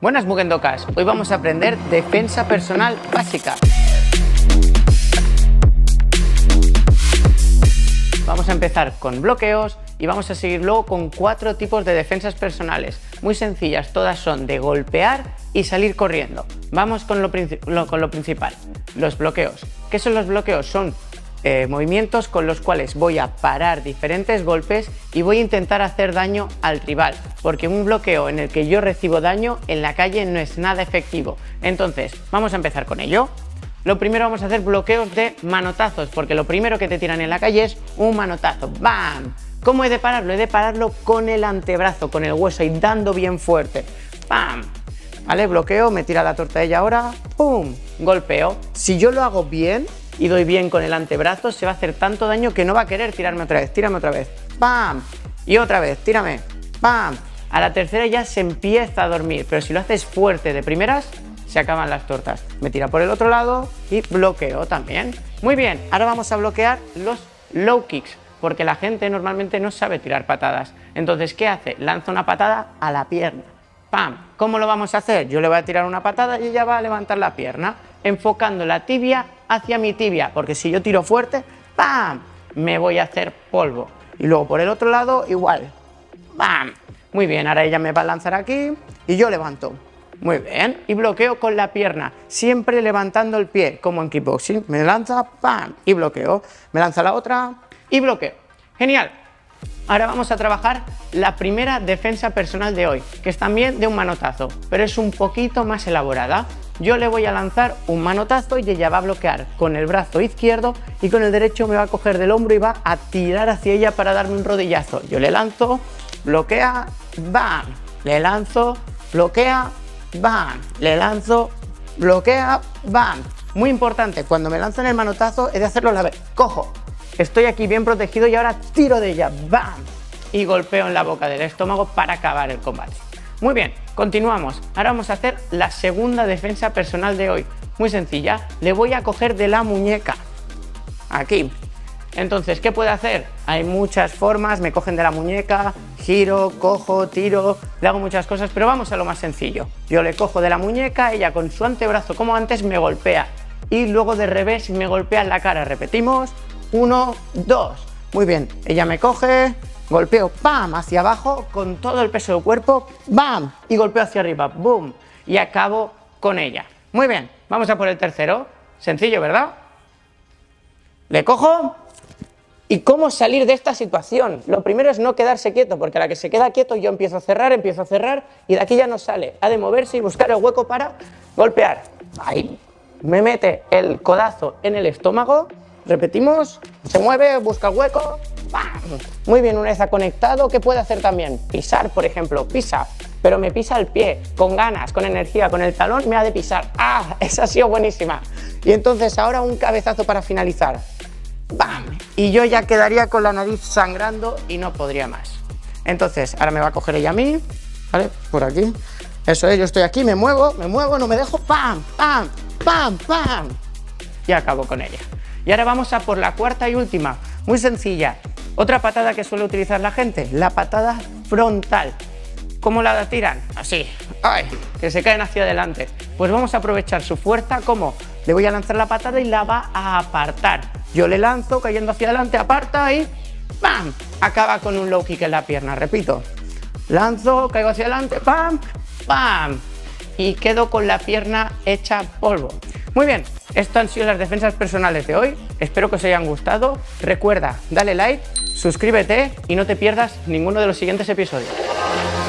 Buenas Mugendokas, hoy vamos a aprender defensa personal básica. Vamos a empezar con bloqueos y vamos a seguir luego con 4 tipos de defensas personales. Muy sencillas, todas son de golpear y salir corriendo. Vamos con lo principal, los bloqueos. ¿Qué son los bloqueos? Son movimientos con los cuales voy a parar diferentes golpes y voy a intentar hacer daño al rival, porque un bloqueo en el que yo recibo daño en la calle no es nada efectivo. Entonces, vamos a empezar con ello. Lo primero vamos a hacer bloqueos de manotazos, porque lo primero que te tiran en la calle es un manotazo. ¡Bam! ¿Cómo he de pararlo? He de pararlo con el antebrazo, con el hueso y dando bien fuerte. ¡Bam! ¿Vale? Bloqueo, me tira la tortilla ahora. ¡Pum! Golpeo. Si yo lo hago bien y doy bien con el antebrazo, se va a hacer tanto daño que no va a querer tirarme otra vez. Tírame otra vez. ¡Bam! Y otra vez, tírame. ¡Bam! A la tercera ya se empieza a dormir, pero si lo haces fuerte de primeras, se acaban las tortas. Me tira por el otro lado y bloqueo también. Muy bien, ahora vamos a bloquear los low kicks, porque la gente normalmente no sabe tirar patadas. Entonces, ¿qué hace? Lanza una patada a la pierna. ¡Pam! ¿Cómo lo vamos a hacer? Yo le voy a tirar una patada y ella va a levantar la pierna, enfocando la tibia hacia mi tibia, porque si yo tiro fuerte, ¡pam!, me voy a hacer polvo. Y luego por el otro lado, igual. ¡Pam! Muy bien, ahora ella me va a lanzar aquí y yo levanto. Muy bien, y bloqueo con la pierna, siempre levantando el pie, como en kickboxing. Me lanza, ¡pam!, y bloqueo. Me lanza la otra y bloqueo. Genial. Ahora vamos a trabajar la primera defensa personal de hoy, que es también de un manotazo, pero es un poquito más elaborada. Yo le voy a lanzar un manotazo y ella va a bloquear con el brazo izquierdo y con el derecho me va a coger del hombro y va a tirar hacia ella para darme un rodillazo. Yo le lanzo, bloquea, ¡bam! Le lanzo, bloquea, ¡bam! Le lanzo, bloquea, ¡bam! Muy importante, cuando me lanzan el manotazo he de hacerlo a la vez. Cojo, estoy aquí bien protegido y ahora tiro de ella, ¡bam! Y golpeo en la boca del estómago para acabar el combate. Muy bien, continuamos. Ahora vamos a hacer la segunda defensa personal de hoy. Muy sencilla, le voy a coger de la muñeca. Aquí. Entonces, ¿qué puede hacer? Hay muchas formas, me cogen de la muñeca, giro, cojo, tiro, le hago muchas cosas, pero vamos a lo más sencillo. Yo le cojo de la muñeca, ella con su antebrazo, como antes, me golpea. Y luego de revés me golpea en la cara. Repetimos, 1, 2. Muy bien, ella me coge, golpeo, ¡pam!, hacia abajo con todo el peso del cuerpo, ¡bam!, y golpeo hacia arriba, ¡boom!, y acabo con ella. Muy bien, vamos a por el tercero. Sencillo, ¿verdad? Le cojo. ¿Y cómo salir de esta situación? Lo primero es no quedarse quieto, porque a la que se queda quieto yo empiezo a cerrar y de aquí ya no sale. Ha de moverse y buscar el hueco para golpear. Ahí. Me mete el codazo en el estómago. Repetimos. Se mueve, busca el hueco. ¡Bam! Muy bien, una vez ha conectado, ¿qué puede hacer también? Pisar, por ejemplo. Pisa. Pero me pisa el pie, con ganas, con energía, con el talón me ha de pisar. ¡Ah! Esa ha sido buenísima. Y entonces ahora un cabezazo para finalizar. ¡Bam! Y yo ya quedaría con la nariz sangrando y no podría más. Entonces, ahora me va a coger ella a mí, ¿vale? Por aquí. Eso es, yo estoy aquí, me muevo, no me dejo. ¡Pam! ¡Pam! ¡Pam! ¡Pam! Y acabo con ella. Y ahora vamos a por la cuarta y última. Muy sencilla. Otra patada que suele utilizar la gente, la patada frontal. ¿Cómo la tiran? Así. ¡Ay! Que se caen hacia adelante. Pues vamos a aprovechar su fuerza. ¿Cómo? Le voy a lanzar la patada y la va a apartar. Yo le lanzo cayendo hacia adelante, aparta y ¡pam! Acaba con un low kick en la pierna. Repito. Lanzo, caigo hacia adelante, ¡pam! ¡Pam! Y quedo con la pierna hecha polvo. Muy bien, estas han sido las defensas personales de hoy. Espero que os hayan gustado. Recuerda, dale like, suscríbete y no te pierdas ninguno de los siguientes episodios.